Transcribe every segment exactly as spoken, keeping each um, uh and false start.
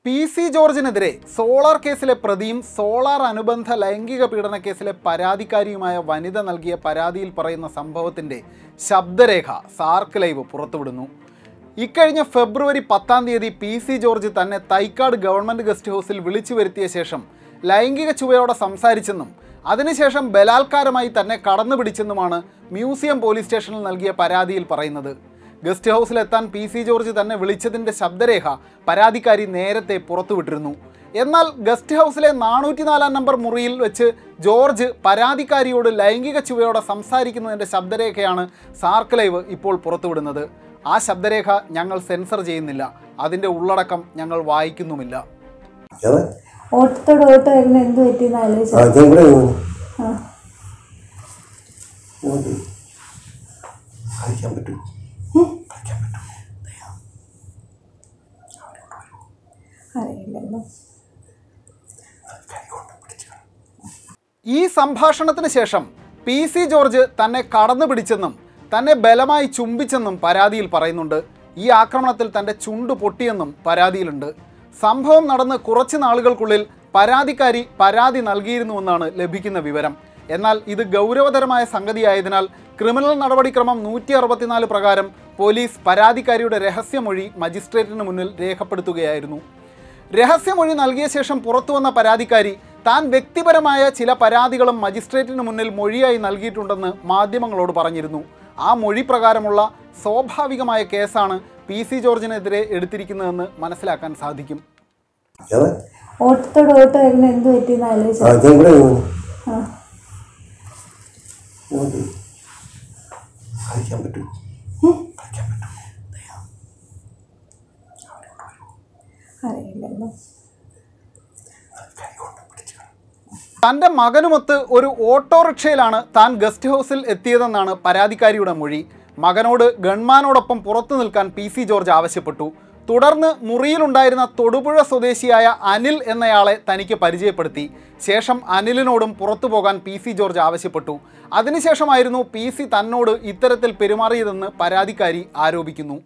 P C ജോർജിനെതിരെ solar കേസിലെ പ്രതിയും solar അനുബന്ധ ലൈംഗിക പീഡന കേസിലെ പരാതിക്കാരിയുമായ വനിത നൽകിയ പരാതിയിൽ പറയുന്ന സംഭവത്തിൻ്റെ ശബ്ദരേഖ സാർക്ക് ലൈവ് പുറത്തുവിടുന്നു. ഇക്കഴിഞ്ഞ ഫെബ്രുവരി പത്താം തീയതി പി സി ജോർജ് തന്നെ തൈക്കാട് ഗവൺമെൻറ് ഗസ്റ്റ് ഹൗസിൽ വിളിച്ചു വരുത്തിയ ശേഷം ലൈംഗിക ചുവയോടെ സംസാരിച്ചെന്നും അതിനുശേഷം ബലാത്കാരമായി തന്നെ കടന്നുപിടിച്ചെന്നുമാണ് മ്യൂസിയം പോലീസ് സ്റ്റേഷനിൽ നൽകിയ പരാതിയിൽ പറയുന്നത്. ഗസ്റ്റ് ഹൗസിലെത്താൻ പി സി ജോർജ് തന്നെ വിളിച്ചതിൻ്റെ ശബ്ദരേഖ പരാതിക്കാരി നേരത്തെ പുറത്തുവിട്ടിരുന്നു. എന്നാൽ ഗസ്റ്റ് ഹൗസിലെ നാനൂറ്റിനാലാം നമ്പർ മുറിയിൽ വെച്ച് ജോർജ് പരാതിക്കാരിയോട് ലൈംഗിക ചുവയോടെ സംസാരിക്കുന്നതിൻ്റെ ശബ്ദരേഖയാണ് സാർക്ക് ലൈവ് ഇപ്പോൾ പുറത്തുവിടുന്നത്. ആ ശബ്ദരേഖ ഞങ്ങൾ സെൻസർ ചെയ്യുന്നില്ല, അതിൻ്റെ ഉള്ളടക്കം ഞങ്ങൾ വായിക്കുന്നുമില്ല. ഈ സംഭാഷണത്തിന് ശേഷം പി സി ജോർജ് തന്നെ കടന്നു പിടിച്ചെന്നും തന്നെ ബലമായി ചുംബിച്ചെന്നും പരാതിയിൽ പറയുന്നുണ്ട്. ഈ ആക്രമണത്തിൽ തൻ്റെ ചുണ്ട് പൊട്ടിയെന്നും പരാതിയിലുണ്ട്. സംഭവം നടന്ന് കുറച്ച് നാളുകൾക്കുള്ളിൽ പരാതിക്കാരി പരാതി നൽകിയിരുന്നുവെന്നാണ് ലഭിക്കുന്ന വിവരം. എന്നാൽ ഇത് ഗൗരവതരമായ സംഗതിയായതിനാൽ ക്രിമിനൽ നടപടിക്രമം നൂറ്റി അറുപത്തിനാല് പ്രകാരം പോലീസ് പരാതിക്കാരിയുടെ രഹസ്യമൊഴി മജിസ്ട്രേറ്റിന് മുന്നിൽ രേഖപ്പെടുത്തുകയായിരുന്നു. രഹസ്യമൊഴി നൽകിയ ശേഷം പുറത്തുവന്ന പരാതിക്കാരി താൻ വ്യക്തിപരമായ ചില പരാതികളും മജിസ്ട്രേറ്റിന് മുന്നിൽ മൊഴിയായി നൽകിയിട്ടുണ്ടെന്ന് മാധ്യമങ്ങളോട് പറഞ്ഞിരുന്നു. ആ മൊഴി പ്രകാരമുള്ള സ്വാഭാവികമായ കേസാണ് പി സി ജോർജിനെതിരെ എടുത്തിരിക്കുന്നതെന്ന് മനസ്സിലാക്കാൻ സാധിക്കും. തൻ്റെ മകനുമൊത്ത് ഒരു ഓട്ടോറിക്ഷയിലാണ് താൻ ഗസ്റ്റ് ഹൗസിൽ എത്തിയതെന്നാണ് പരാതിക്കാരിയുടെ മൊഴി. മകനോട് ഗൺമാനോടൊപ്പം പുറത്തു നിൽക്കാൻ പി സി ജോർജ് ആവശ്യപ്പെട്ടു. തുടർന്ന് മുറിയിലുണ്ടായിരുന്ന തൊടുപുഴ സ്വദേശിയായ അനിൽ എന്നയാളെ തനിക്ക് പരിചയപ്പെടുത്തി. ശേഷം അനിലിനോടും പുറത്തു പോകാൻ പി സി ജോർജ് ആവശ്യപ്പെട്ടു. അതിനുശേഷമായിരുന്നു പി സി തന്നോട് ഇത്തരത്തിൽ പെരുമാറിയതെന്ന് പരാതിക്കാരി ആരോപിക്കുന്നു.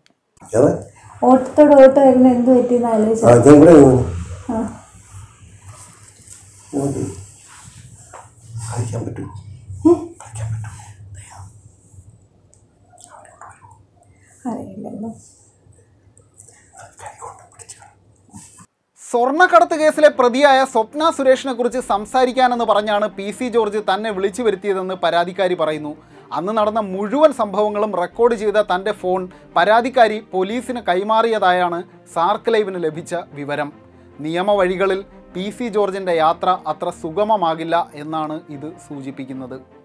സ്വർണ്ണക്കടത്ത് കേസിലെ പ്രതിയായ സ്വപ്ന സുരേഷിനെ കുറിച്ച് സംസാരിക്കാനെന്ന് പറഞ്ഞാണ് പി സി ജോർജ് തന്നെ വിളിച്ചു വരുത്തിയതെന്ന് പരാതിക്കാരി പറയുന്നു. അന്ന് നടന്ന മുഴുവൻ സംഭവങ്ങളും റെക്കോർഡ് ചെയ്ത തൻ്റെ ഫോൺ പരാതിക്കാരി പോലീസിന് കൈമാറിയതായാണ് സാർക്ക് ലൈവിന് ലഭിച്ച വിവരം. നിയമവഴികളിൽ പി സി ജോർജിൻ്റെ യാത്ര അത്ര സുഗമമാകില്ല എന്നാണ് ഇത് സൂചിപ്പിക്കുന്നത്.